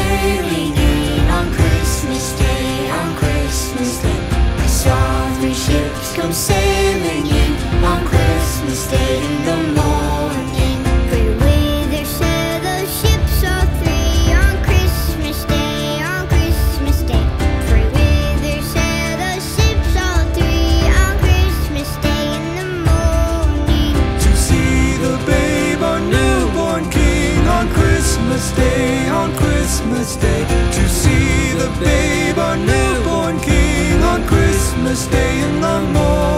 sailing in on Christmas Day, on Christmas Day. I saw 3 ships come sailing in on Christmas Day in the morning. Free weather sail those ships all 3 on Christmas Day, on Christmas Day. Free weather sail those ships all 3 on Christmas Day in the morning. To see the babe, our newborn King, on Christmas Day, on Christmas Day. To see the babe, our newborn King, on Christmas Day in the morning.